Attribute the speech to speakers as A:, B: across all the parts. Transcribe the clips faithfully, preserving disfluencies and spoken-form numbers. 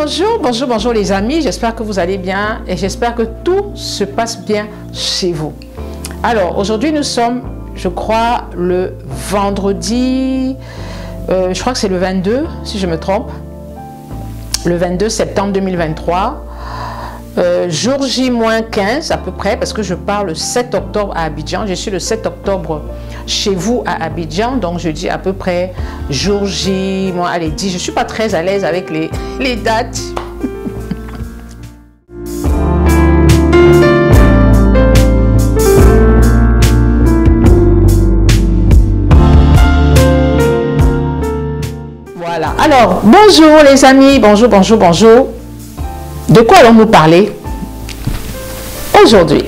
A: Bonjour, bonjour, bonjour les amis, j'espère que vous allez bien et j'espère que tout se passe bien chez vous. Alors aujourd'hui nous sommes, je crois, le vendredi, euh, je crois que c'est le vingt-deux si je me trompe, le vingt-deux septembre deux mille vingt-trois, euh, jour J moins quinze à peu près, parce que je pars le sept octobre à Abidjan. Je suis le sept octobre chez vous à Abidjan, donc je dis à peu près jour J, moi allez dix, je suis pas très à l'aise avec les, les dates. Voilà, alors bonjour les amis, bonjour, bonjour, bonjour. De quoi allons-nous parler aujourd'hui?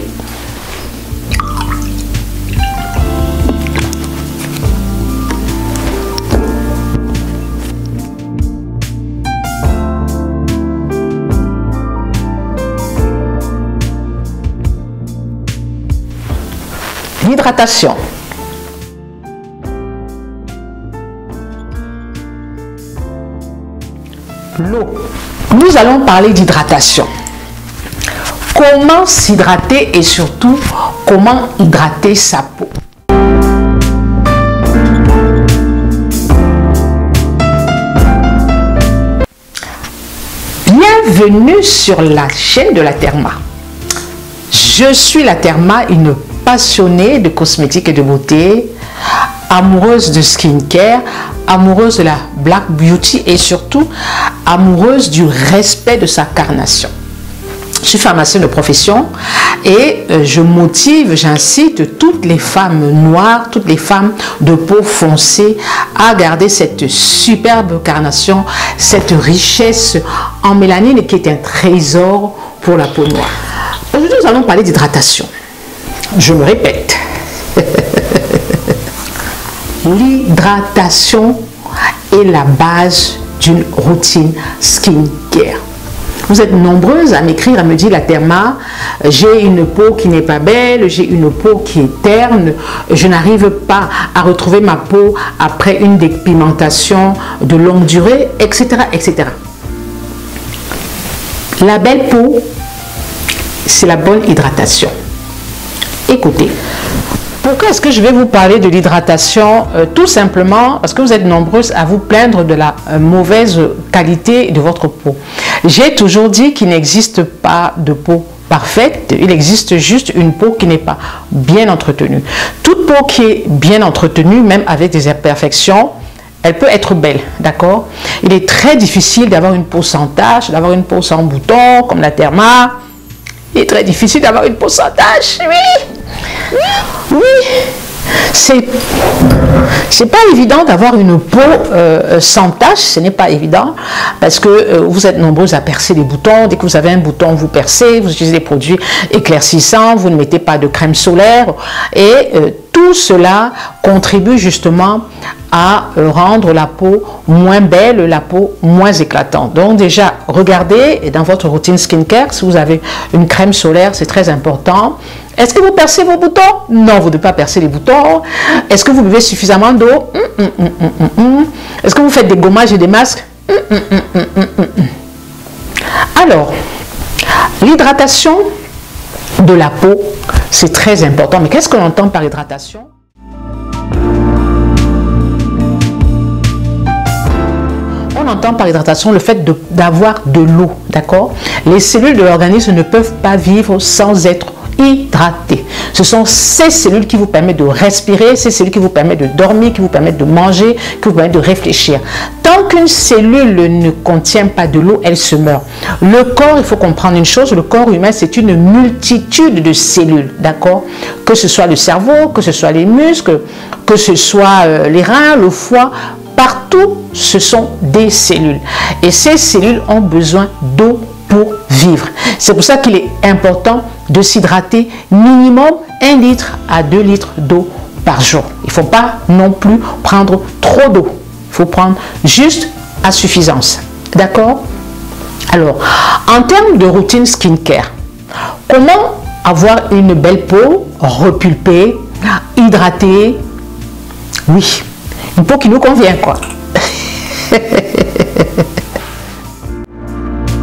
A: L'hydratation. L'eau. Nous allons parler d'hydratation. Comment s'hydrater et surtout comment hydrater sa peau. Bienvenue sur la chaîne de la Therma. Je suis la Therma, une passionnée de cosmétiques et de beauté, amoureuse de skincare, amoureuse de la Black Beauty et surtout amoureuse du respect de sa carnation. Je suis pharmacienne de profession et je motive, j'incite toutes les femmes noires, toutes les femmes de peau foncée à garder cette superbe carnation, cette richesse en mélanine qui est un trésor pour la peau noire. Aujourd'hui, nous allons parler d'hydratation. Je me répète. L'hydratation est la base d'une routine skincare. Vous êtes nombreuses à m'écrire, à me dire la Therma, j'ai une peau qui n'est pas belle, j'ai une peau qui est terne, je n'arrive pas à retrouver ma peau après une dépigmentation de longue durée, et cetera, et cetera. La belle peau, c'est la bonne hydratation. Écoutez. Pourquoi est-ce que je vais vous parler de l'hydratation? euh, Tout simplement parce que vous êtes nombreuses à vous plaindre de la euh, mauvaise qualité de votre peau. J'ai toujours dit qu'il n'existe pas de peau parfaite, il existe juste une peau qui n'est pas bien entretenue. Toute peau qui est bien entretenue, même avec des imperfections, elle peut être belle, d'accord? Il est très difficile d'avoir une peau sans taches, d'avoir une peau sans boutons, comme la Therma. Il est très difficile d'avoir une peau sans taches, oui. Oui, c'est c'est pas évident d'avoir une peau euh, sans taches, ce n'est pas évident parce que euh, vous êtes nombreux à percer les boutons. Dès que vous avez un bouton, vous percez, vous utilisez des produits éclaircissants, vous ne mettez pas de crème solaire et euh, tout cela contribue justement à euh, rendre la peau moins belle, la peau moins éclatante. Donc déjà, regardez dans votre routine skincare, si vous avez une crème solaire, c'est très important. Est-ce que vous percez vos boutons? Non, vous ne devez pas percer les boutons. Est-ce que vous buvez suffisamment d'eau? mm, mm, mm, mm, mm. Est-ce que vous faites des gommages et des masques? mm, mm, mm, mm, mm, mm. Alors, l'hydratation de la peau, c'est très important. Mais qu'est-ce qu'on entend par hydratation? On entend par hydratation le fait d'avoir de, de l'eau, d'accord? Les cellules de l'organisme ne peuvent pas vivre sans être hydratées. Ce sont ces cellules qui vous permettent de respirer, ces cellules qui vous permettent de dormir, qui vous permettent de manger, qui vous permettent de réfléchir. Tant qu'une cellule ne contient pas de l'eau, elle se meurt. Le corps, il faut comprendre une chose, le corps humain, c'est une multitude de cellules, d'accord? Que ce soit le cerveau, que ce soit les muscles, que ce soit euh, les reins, le foie, partout, ce sont des cellules. Et ces cellules ont besoin d'eau pour vivre. C'est pour ça qu'il est important de s'hydrater minimum un litre à deux litres d'eau par jour. Il ne faut pas non plus prendre trop d'eau. Il faut prendre juste à suffisance. D'accord? Alors, en termes de routine skincare, comment avoir une belle peau repulpée, hydratée? Oui, une peau qui nous convient, quoi.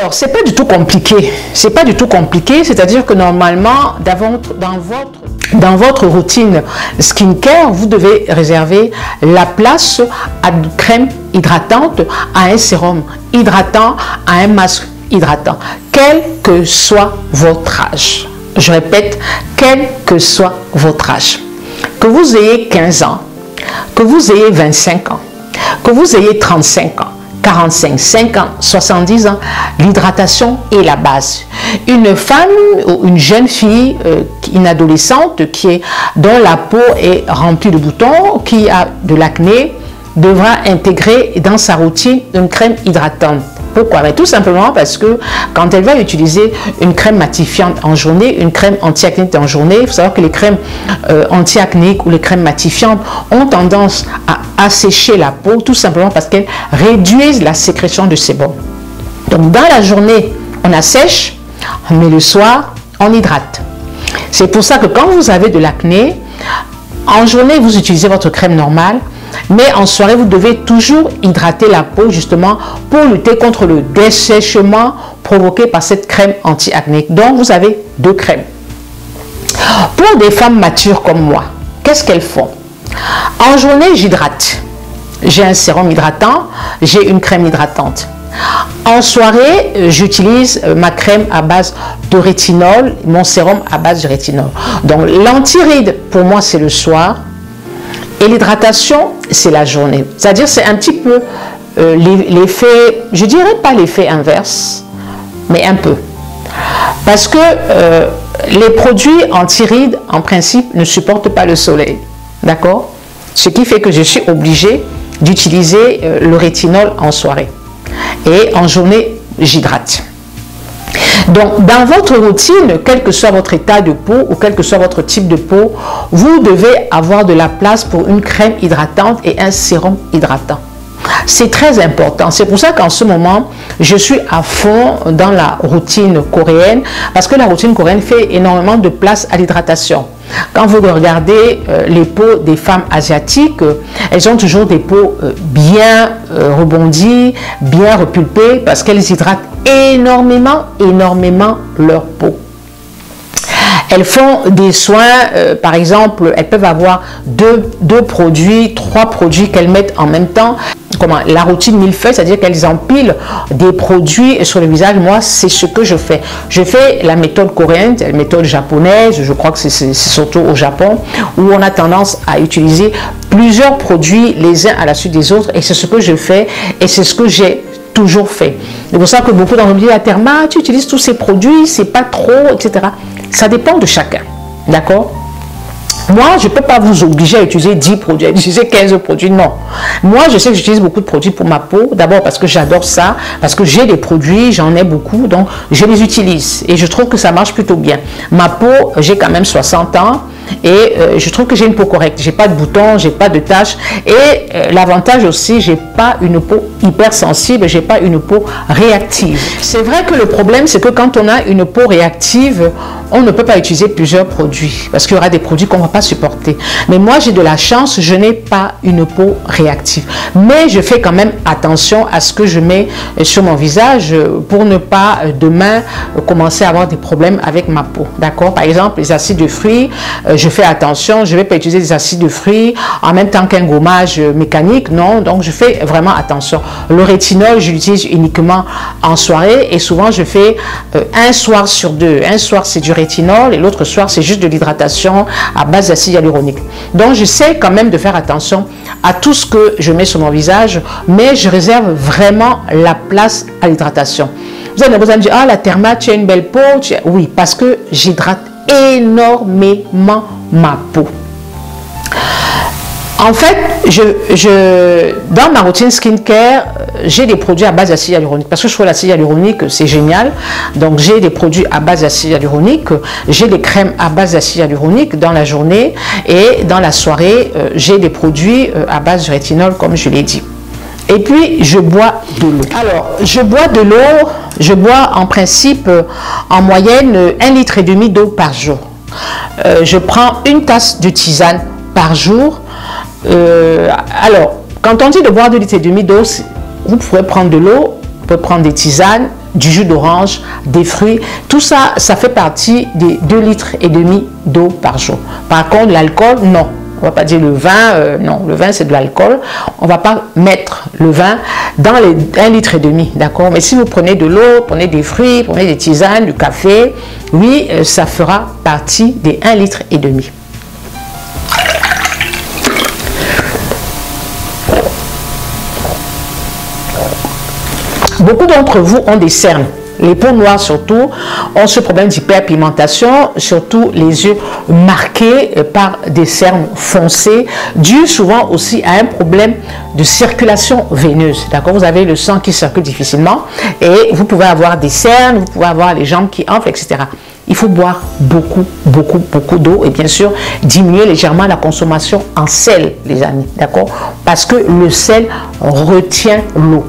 A: Alors, c'est pas du tout compliqué. C'est pas du tout compliqué, c'est-à-dire que normalement, dans votre, dans votre Dans votre routine skincare, vous devez réserver la place à une crème hydratante, à un sérum hydratant, à un masque hydratant, quel que soit votre âge. Je répète, quel que soit votre âge. Que vous ayez quinze ans, que vous ayez vingt-cinq ans, que vous ayez trente-cinq ans, quarante-cinq, cinquante, soixante-dix ans, l'hydratation est la base. Une femme ou une jeune fille, euh, une adolescente qui est, dont la peau est remplie de boutons, qui a de l'acné, devra intégrer dans sa routine une crème hydratante. Pourquoi? Mais tout simplement parce que quand elle va utiliser une crème matifiante en journée, une crème anti-acnéique en journée, il faut savoir que les crèmes euh, anti-acnéiques ou les crèmes matifiantes ont tendance à assécher la peau, tout simplement parce qu'elles réduisent la sécrétion de sébum. Donc dans la journée, on assèche, mais le soir, on hydrate. C'est pour ça que quand vous avez de l'acné, en journée, vous utilisez votre crème normale, mais en soirée, vous devez toujours hydrater la peau justement pour lutter contre le dessèchement provoqué par cette crème anti-acnéique. Donc, vous avez deux crèmes. Pour des femmes matures comme moi, qu'est-ce qu'elles font? En journée, j'hydrate. J'ai un sérum hydratant, j'ai une crème hydratante. En soirée, j'utilise ma crème à base de rétinol, mon sérum à base de rétinol. Donc, l'anti-ride, pour moi, c'est le soir. Et l'hydratation, c'est la journée. C'est-à-dire, c'est un petit peu euh, l'effet, je dirais pas l'effet inverse, mais un peu. Parce que euh, les produits anti-rides, en principe, ne supportent pas le soleil. D'accord? Ce qui fait que je suis obligée d'utiliser euh, le rétinol en soirée. Et en journée, j'hydrate. Donc, dans votre routine, quel que soit votre état de peau ou quel que soit votre type de peau, vous devez avoir de la place pour une crème hydratante et un sérum hydratant. C'est très important. C'est pour ça qu'en ce moment, je suis à fond dans la routine coréenne parce que la routine coréenne fait énormément de place à l'hydratation. Quand vous regardez euh, les peaux des femmes asiatiques, euh, elles ont toujours des peaux euh, bien euh, rebondies, bien repulpées parce qu'elles hydratent énormément, énormément leur peau. Elles font des soins, euh, par exemple, elles peuvent avoir deux, deux produits, trois produits qu'elles mettent en même temps. Comment, la routine millefeuille, c'est-à-dire qu'elles empilent des produits sur le visage. Moi, c'est ce que je fais. Je fais la méthode coréenne, la méthode japonaise, je crois que c'est surtout au Japon, où on a tendance à utiliser plusieurs produits les uns à la suite des autres. Et c'est ce que je fais et c'est ce que j'ai toujours fait. C'est pour ça que beaucoup d'entre vous disent, la Therma, tu utilises tous ces produits, c'est pas trop, et cetera. Ça dépend de chacun. D'accord? Moi, je ne peux pas vous obliger à utiliser dix produits, à utiliser quinze produits, non. Moi, je sais que j'utilise beaucoup de produits pour ma peau. D'abord parce que j'adore ça, parce que j'ai des produits, j'en ai beaucoup, donc je les utilise. Et je trouve que ça marche plutôt bien. Ma peau, j'ai quand même soixante ans et euh, je trouve que j'ai une peau correcte. J'ai pas de boutons, j'ai pas de taches. Et euh, l'avantage aussi, j'ai pas une peau hypersensible, j'ai pas une peau réactive. C'est vrai que le problème, c'est que quand on a une peau réactive, on ne peut pas utiliser plusieurs produits parce qu'il y aura des produits qu'on ne va pas supporter. Mais moi, j'ai de la chance, je n'ai pas une peau réactive. Mais je fais quand même attention à ce que je mets sur mon visage pour ne pas demain commencer à avoir des problèmes avec ma peau. D'accord? Par exemple, les acides de fruits, je fais attention, je ne vais pas utiliser des acides de fruits en même temps qu'un gommage mécanique. Non, donc je fais vraiment attention. Le rétinol, je l'utilise uniquement en soirée et souvent je fais un soir sur deux. Un soir, c'est du rétinol et l'autre soir c'est juste de l'hydratation à base d'acide hyaluronique. Donc je sais quand même de faire attention à tout ce que je mets sur mon visage, mais je réserve vraiment la place à l'hydratation. Vous allez me dire, ah la Therma, tu as une belle peau. Tu as... Oui, parce que j'hydrate énormément ma peau. En fait, je, je, dans ma routine skincare, j'ai des produits à base d'acide hyaluronique. Parce que je trouve l'acide hyaluronique, c'est génial. Donc, j'ai des produits à base d'acide hyaluronique. J'ai des crèmes à base d'acide hyaluronique dans la journée. Et dans la soirée, euh, j'ai des produits euh, à base de rétinol, comme je l'ai dit. Et puis, je bois de l'eau. Alors, je bois de l'eau. Je bois en principe, euh, en moyenne, un litre et demi d'eau par jour. Euh, je prends une tasse de tisane par jour. Euh, alors, quand on dit de boire deux litres et demi d'eau, vous pouvez prendre de l'eau, vous pouvez prendre des tisanes, du jus d'orange, des fruits. Tout ça, ça fait partie des deux litres et demi d'eau par jour. Par contre, l'alcool, non. On ne va pas dire le vin, euh, non, le vin c'est de l'alcool. On ne va pas mettre le vin dans les un litre et demi, d'accord? Mais si vous prenez de l'eau, prenez des fruits, prenez des tisanes, du café, oui, euh, ça fera partie des un litre et demi. Beaucoup d'entre vous ont des cernes. Les peaux noires surtout ont ce problème d'hyperpigmentation, surtout les yeux marqués par des cernes foncées, dû souvent aussi à un problème de circulation veineuse. D'accord, vous avez le sang qui circule difficilement et vous pouvez avoir des cernes, vous pouvez avoir les jambes qui enflent, et cetera. Il faut boire beaucoup, beaucoup, beaucoup d'eau et bien sûr diminuer légèrement la consommation en sel, les amis. D'accord, parce que le sel retient l'eau.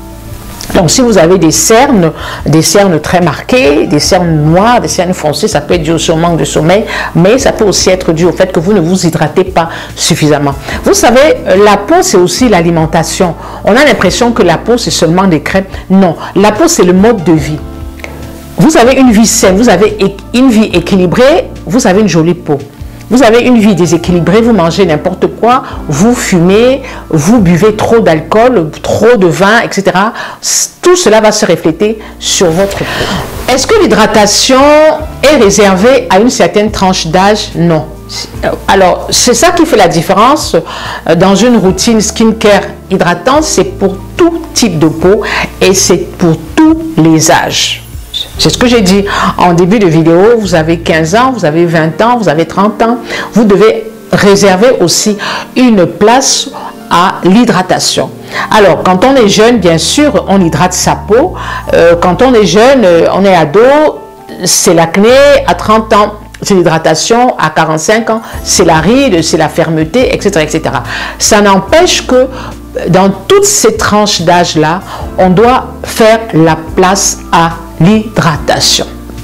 A: Donc, si vous avez des cernes, des cernes très marquées, des cernes noires, des cernes foncées, ça peut être dû au manque de sommeil, mais ça peut aussi être dû au fait que vous ne vous hydratez pas suffisamment. Vous savez, la peau, c'est aussi l'alimentation. On a l'impression que la peau, c'est seulement des crèmes. Non, la peau, c'est le mode de vie. Vous avez une vie saine, vous avez une vie équilibrée, vous avez une jolie peau. Vous avez une vie déséquilibrée, vous mangez n'importe quoi, vous fumez, vous buvez trop d'alcool, trop de vin, et cetera. Tout cela va se refléter sur votre peau. Est-ce que l'hydratation est réservée à une certaine tranche d'âge? Non. Alors, c'est ça qui fait la différence dans une routine skincare hydratante, c'est pour tout type de peau et c'est pour tous les âges. C'est ce que j'ai dit en début de vidéo. Vous avez quinze ans, vous avez vingt ans, vous avez trente ans. Vous devez réserver aussi une place à l'hydratation. Alors, quand on est jeune, bien sûr, on hydrate sa peau. Euh, quand on est jeune, on est ado, c'est l'acné. À trente ans, c'est l'hydratation. À quarante-cinq ans, c'est la ride, c'est la fermeté, et cetera, et cetera. Ça n'empêche que dans toutes ces tranches d'âge-là, on doit faire la place à l'hydratation.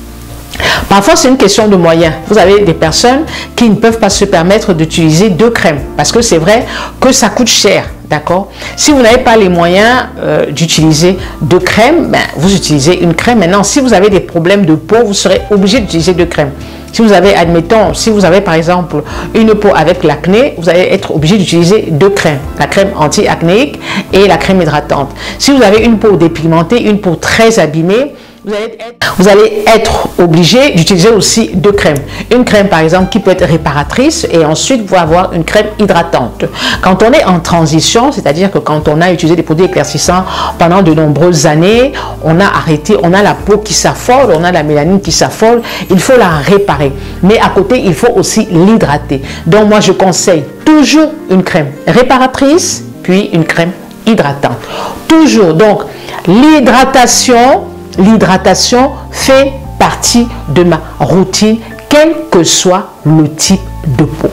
A: Parfois, c'est une question de moyens. Vous avez des personnes qui ne peuvent pas se permettre d'utiliser deux crèmes parce que c'est vrai que ça coûte cher. D'accord? Si vous n'avez pas les moyens euh, d'utiliser deux crèmes, ben, vous utilisez une crème. Maintenant, si vous avez des problèmes de peau, vous serez obligé d'utiliser deux crèmes. Si vous avez, admettons, si vous avez par exemple une peau avec l'acné, vous allez être obligé d'utiliser deux crèmes. La crème anti-acnéique et la crème hydratante. Si vous avez une peau dépigmentée, une peau très abîmée, Vous allez, être, vous allez être obligé d'utiliser aussi deux crèmes. Une crème par exemple qui peut être réparatrice et ensuite vous avoir une crème hydratante. Quand on est en transition, c'est-à-dire que quand on a utilisé des produits éclaircissants pendant de nombreuses années, on a arrêté, on a la peau qui s'affole, on a la mélanine qui s'affole, il faut la réparer. Mais à côté, il faut aussi l'hydrater. Donc moi je conseille toujours une crème réparatrice puis une crème hydratante. Toujours. Donc l'hydratation L'hydratation fait partie de ma routine, quel que soit le type de peau.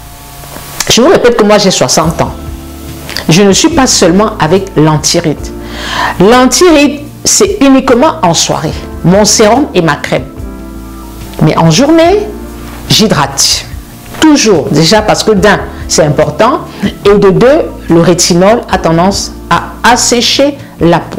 A: Je vous répète que moi j'ai soixante ans. Je ne suis pas seulement avec l'anti-ride. L'anti-ride, c'est uniquement en soirée. Mon sérum et ma crème. Mais en journée, j'hydrate. Toujours. Déjà parce que d'un, c'est important. Et de deux, le rétinol a tendance à assécher la peau.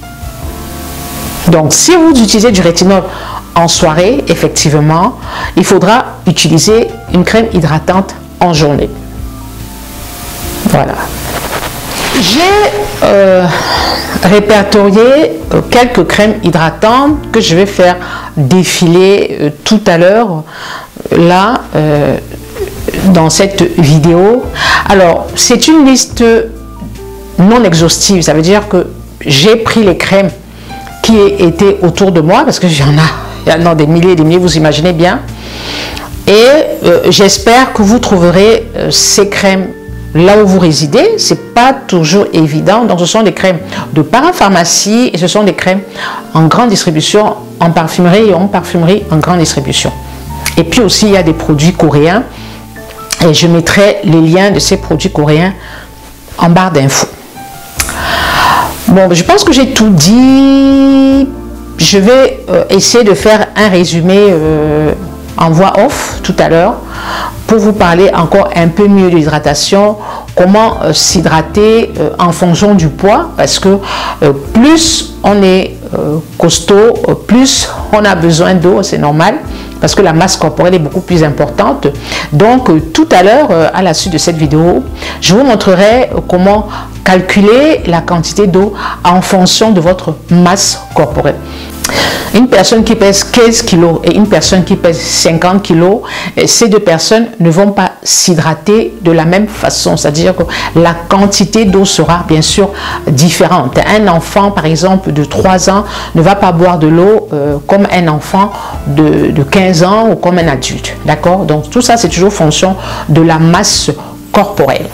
A: Donc, si vous utilisez du rétinol en soirée, effectivement, il faudra utiliser une crème hydratante en journée. Voilà. J'ai euh, répertorié euh, quelques crèmes hydratantes que je vais faire défiler euh, tout à l'heure, là, euh, dans cette vidéo. Alors, c'est une liste non exhaustive. Ça veut dire que j'ai pris les crèmes qui étaient autour de moi, parce que il y en a, il y en a des milliers et des milliers, vous imaginez bien. Et euh, j'espère que vous trouverez euh, ces crèmes là où vous résidez. C'est pas toujours évident. Donc ce sont des crèmes de parapharmacie et ce sont des crèmes en grande distribution, en parfumerie et en parfumerie en grande distribution. Et puis aussi il y a des produits coréens et je mettrai les liens de ces produits coréens en barre d'infos. Bon, je pense que j'ai tout dit. Je vais euh, essayer de faire un résumé euh, en voix off tout à l'heure pour pour vous parler encore un peu mieux de l'hydratation, comment euh, s'hydrater euh, en fonction du poids, parce que euh, plus on est euh, costaud, euh, plus on a besoin d'eau, c'est normal, parce que la masse corporelle est beaucoup plus importante. Donc euh, tout à l'heure, euh, à la suite de cette vidéo, je vous montrerai euh, comment calculer la quantité d'eau en fonction de votre masse corporelle. Une personne qui pèse quinze kilos et une personne qui pèse cinquante kilos, ces deux personnes ne vont pas s'hydrater de la même façon. C'est-à-dire que la quantité d'eau sera bien sûr différente. Un enfant, par exemple, de trois ans ne va pas boire de l'eau euh, comme un enfant de, de quinze ans ou comme un adulte. D'accord? Donc tout ça, c'est toujours fonction de la masse corporelle.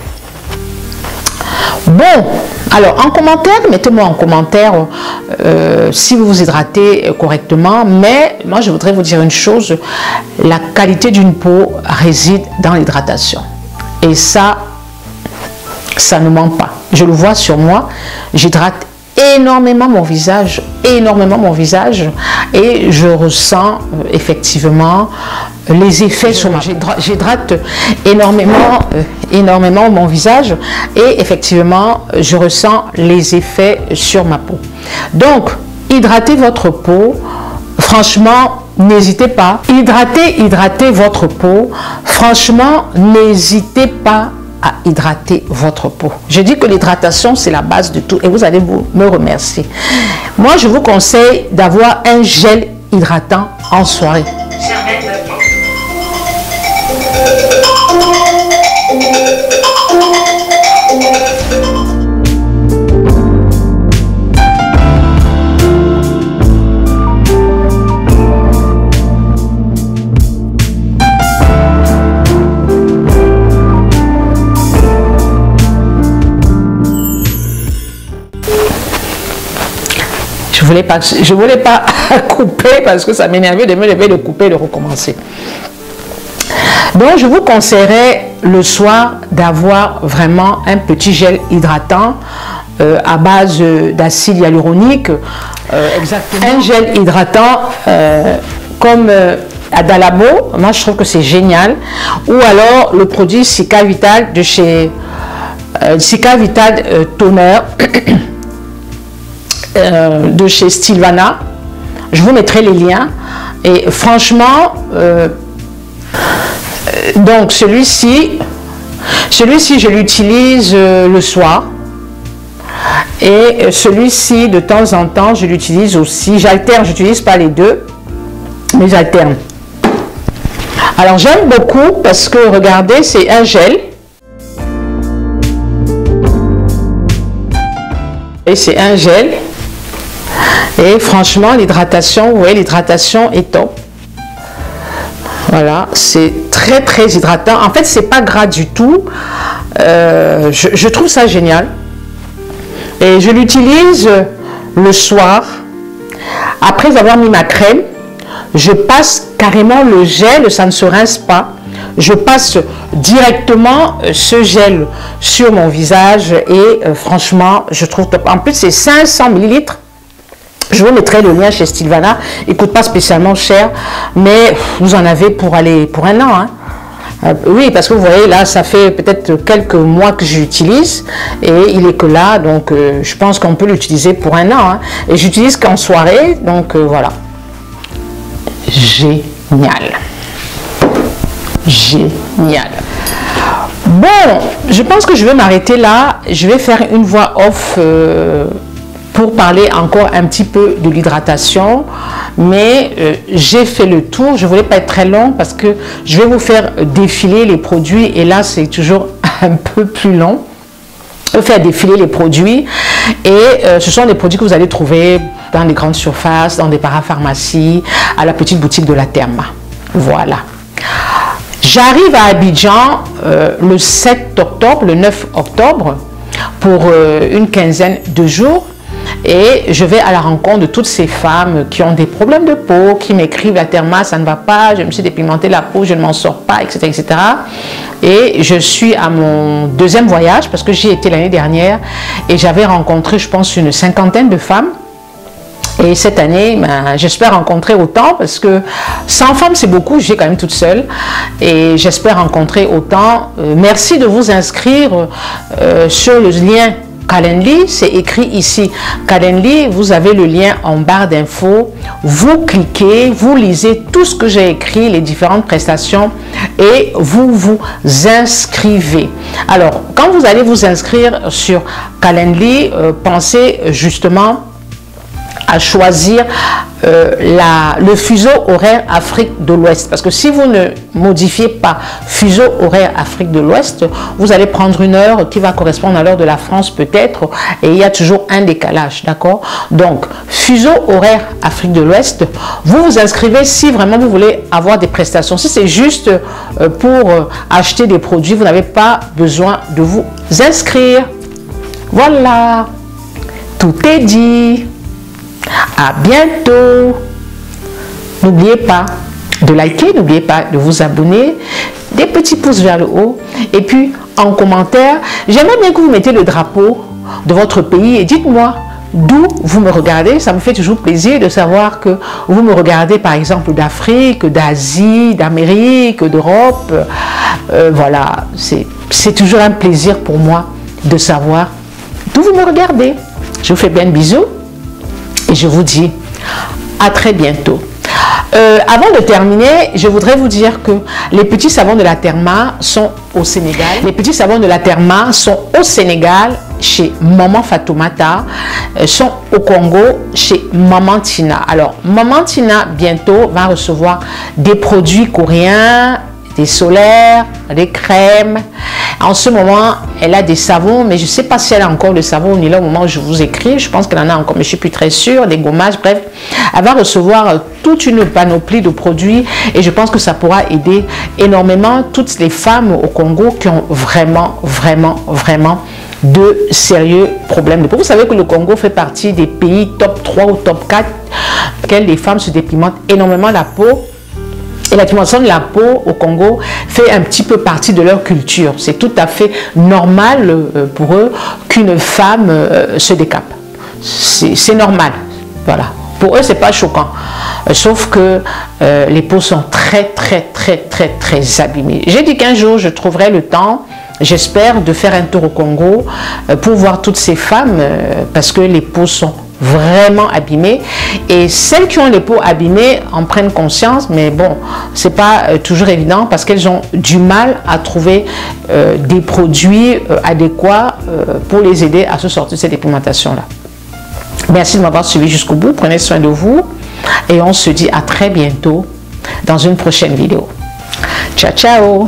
A: Bon, alors en commentaire, mettez-moi en commentaire euh, si vous vous hydratez correctement, mais moi je voudrais vous dire une chose, la qualité d'une peau réside dans l'hydratation. Et ça, ça ne ment pas. Je le vois sur moi, j'hydrate énormément mon visage, énormément mon visage, et je ressens euh, effectivement les effets sur moi. J'hydrate énormément, euh, énormément mon visage, et effectivement, je ressens les effets sur ma peau. Donc, hydratez votre peau, franchement, n'hésitez pas. Hydratez, hydratez votre peau, franchement, n'hésitez pas à hydrater votre peau. Je dis que l'hydratation, c'est la base de tout, et vous allez vous me remercier. Moi, je vous conseille d'avoir un gel hydratant en soirée. Je voulais pas, je voulais pas couper parce que ça m'énervait de me lever, de couper et de recommencer. Donc, je vous conseillerais le soir d'avoir vraiment un petit gel hydratant euh, à base d'acide hyaluronique. Euh, exactement. Un gel hydratant euh, comme euh, Adalabo, moi je trouve que c'est génial. Ou alors le produit Cica Vital de chez euh, Cica Vital euh, Toner. Euh, de chez Stilvana, je vous mettrai les liens, et franchement euh, donc celui-ci celui-ci je l'utilise euh, le soir, et celui-ci de temps en temps je l'utilise aussi, j'alterne, j'utilise pas les deux mais j'alterne. Alors j'aime beaucoup parce que regardez, c'est un gel et c'est un gel. Et franchement, l'hydratation, vous voyez, l'hydratation est top. Voilà, c'est très très hydratant. En fait, c'est pas gras du tout. Euh, je, je trouve ça génial. Et je l'utilise le soir. Après avoir mis ma crème, je passe carrément le gel, ça ne se rince pas. Je passe directement ce gel sur mon visage et euh, franchement, je trouve top. En plus, c'est cinq cents millilitres. Je vous mettrai le lien chez Stilvana. Il ne coûte pas spécialement cher, mais vous en avez pour aller pour un an. Hein. Euh, oui, parce que vous voyez, là, ça fait peut-être quelques mois que j'utilise et il est que là, donc euh, je pense qu'on peut l'utiliser pour un an. Hein. Et j'utilise qu'en soirée, donc euh, voilà. Génial. Génial. Bon, je pense que je vais m'arrêter là. Je vais faire une voix off euh, pour parler encore un petit peu de l'hydratation, mais euh, j'ai fait le tour. Je ne voulais pas être très long parce que je vais vous faire défiler les produits et là c'est toujours un peu plus long. Je vais faire défiler les produits et euh, ce sont des produits que vous allez trouver dans les grandes surfaces, dans des parapharmacies, à la petite boutique de la Therma. Voilà. J'arrive à Abidjan euh, le sept octobre, le neuf octobre pour euh, une quinzaine de jours. Et je vais à la rencontre de toutes ces femmes qui ont des problèmes de peau, qui m'écrivent la Therma, ça ne va pas, je me suis dépigmenté la peau, je ne m'en sors pas, et cetera, et cetera. Et je suis à mon deuxième voyage parce que j'y étais l'année dernière et j'avais rencontré, je pense, une cinquantaine de femmes. Et cette année, ben, j'espère rencontrer autant parce que cent femmes, c'est beaucoup, je suis quand même toute seule. Et j'espère rencontrer autant. Euh, merci de vous inscrire euh, sur le lien Calendly, c'est écrit ici. Calendly, vous avez le lien en barre d'infos. Vous cliquez, vous lisez tout ce que j'ai écrit, les différentes prestations et vous vous inscrivez. Alors, quand vous allez vous inscrire sur Calendly, euh, pensez justement à choisir euh, la, le fuseau horaire Afrique de l'Ouest. Parce que si vous ne modifiez pas fuseau horaire Afrique de l'Ouest, vous allez prendre une heure qui va correspondre à l'heure de la France peut-être. Et il y a toujours un décalage, d'accord? Donc, fuseau horaire Afrique de l'Ouest, vous vous inscrivez si vraiment vous voulez avoir des prestations. Si c'est juste euh, pour euh, acheter des produits, vous n'avez pas besoin de vous inscrire. Voilà, tout est dit. À bientôt. N'oubliez pas de liker, n'oubliez pas de vous abonner, des petits pouces vers le haut. Et puis en commentaire, j'aimerais bien que vous mettez le drapeau de votre pays et dites-moi d'où vous me regardez. Ça me fait toujours plaisir de savoir que vous me regardez par exemple d'Afrique, d'Asie, d'Amérique, d'Europe. Euh, voilà, c'est toujours un plaisir pour moi de savoir d'où vous me regardez. Je vous fais bien de bisous. Et je vous dis à très bientôt. Euh, avant de terminer, je voudrais vous dire que les petits savons de la Terma sont au Sénégal. Les petits savons de la Terma sont au Sénégal chez Maman Fatoumata, euh, sont au Congo chez Maman Tina. Alors, Maman Tina bientôt va recevoir des produits coréens, des solaires, des crèmes. En ce moment, elle a des savons, mais je ne sais pas si elle a encore le savon ni là au moment où je vous écris. Je pense qu'elle en a encore, mais je ne suis plus très sûre. Des gommages, bref. Elle va recevoir toute une panoplie de produits et je pense que ça pourra aider énormément toutes les femmes au Congo qui ont vraiment, vraiment, vraiment de sérieux problèmes de peau. Vous savez que le Congo fait partie des pays top trois ou top quatre auxquels les femmes se dépimentent énormément la peau. Et la pigmentation de la peau au Congo fait un petit peu partie de leur culture. C'est tout à fait normal pour eux qu'une femme se décape. C'est normal. Voilà. Pour eux, c'est pas choquant. Sauf que euh, les peaux sont très, très, très, très, très abîmées. J'ai dit qu'un jour, je trouverai le temps, j'espère, de faire un tour au Congo euh, pour voir toutes ces femmes euh, parce que les peaux sont vraiment abîmées et celles qui ont les peaux abîmées en prennent conscience, mais bon, c'est pas euh, toujours évident parce qu'elles ont du mal à trouver euh, des produits euh, adéquats euh, pour les aider à se sortir de cette dépigmentation là. Merci de m'avoir suivi jusqu'au bout, prenez soin de vous et on se dit à très bientôt dans une prochaine vidéo. Ciao ciao.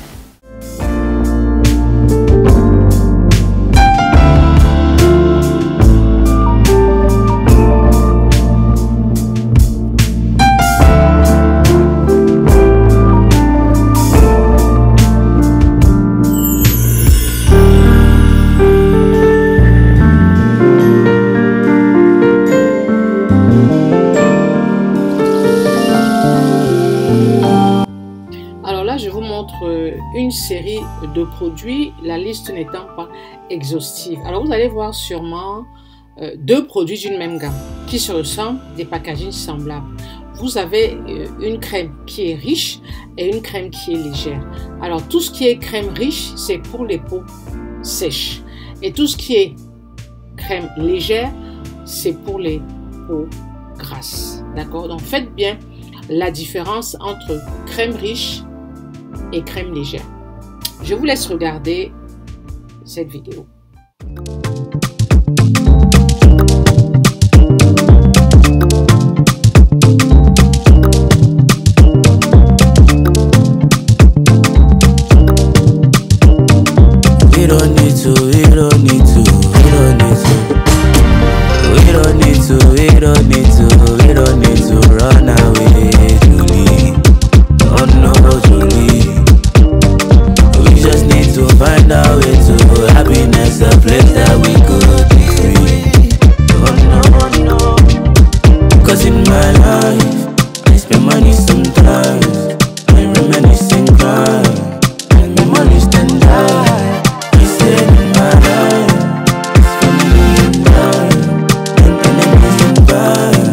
A: Une série de produits, la liste n'étant pas exhaustive. Alors vous allez voir sûrement euh, deux produits d'une même gamme qui se ressemblent, des packagings semblables. Vous avez euh, une crème qui est riche et une crème qui est légère. Alors tout ce qui est crème riche, c'est pour les peaux sèches. Et tout ce qui est crème légère, c'est pour les peaux grasses. D'accord? Donc faites bien la différence entre crème riche et crème légère. Je vous laisse regarder cette vidéo.
B: We don't need to, we don't need to, we don't need to, we don't need to, we don't need to, we don't need to run away, Julie. Oh no, Julie. We just need to find our way to happiness, a place that we could be free. Oh no, no. Cause in my life, I spend money sometimes, I reminiscing crime, and my money stand die. I said in my life, it's family and time, and enemies and vibe.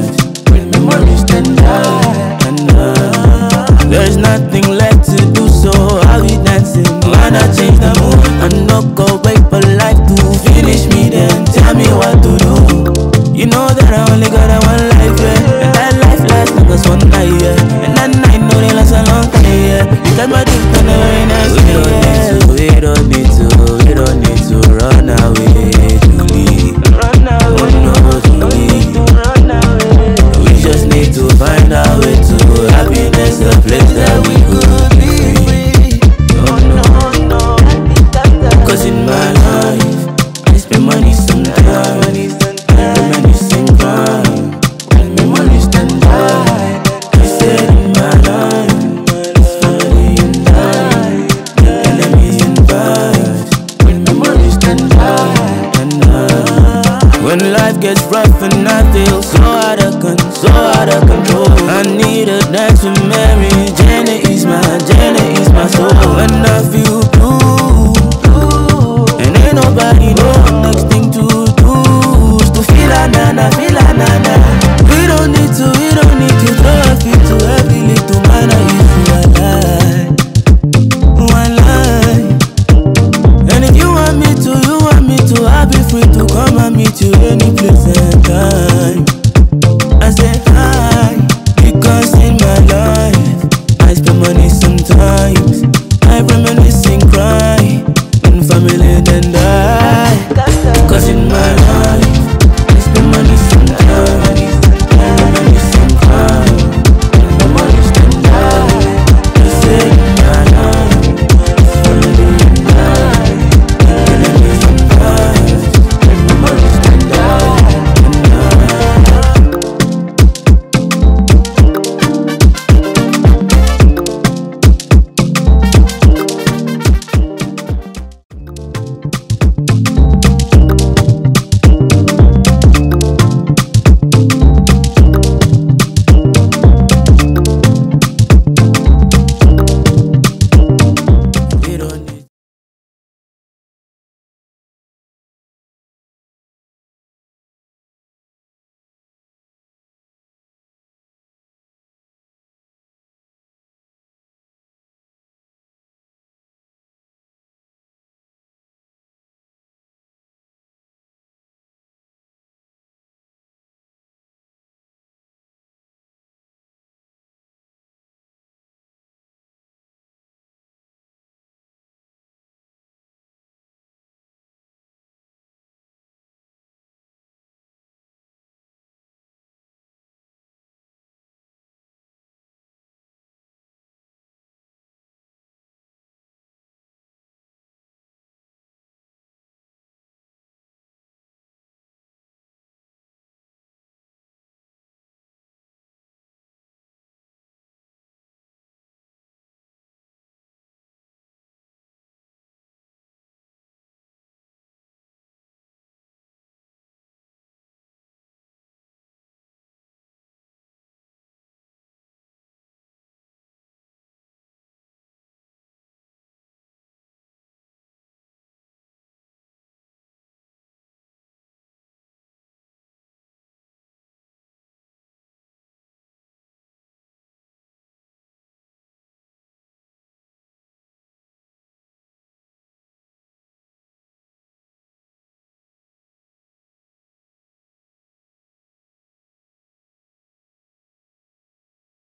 B: life, I spend money sometimes. I reminisce and cry. When memories stand by, I said in my life, it's family and I, enemies and vibes. When memories stand by, and I, when life gets rough and I feel so out of control, so out of control, I need a dance with Mary. Jenna is my, Jenna is my soul. When I feel blue, and ain't nobody know next thing to do is to feel a nana, feel a nana. We don't need to, we don't need to throw a fit to every little man I use to lie, one lie. And if you want me to, you want me to, I'll be free to come and meet you any place and time. I say hi, because in my life, I spend money sometimes. I reminisce and cry, when family then die. Cause in my life,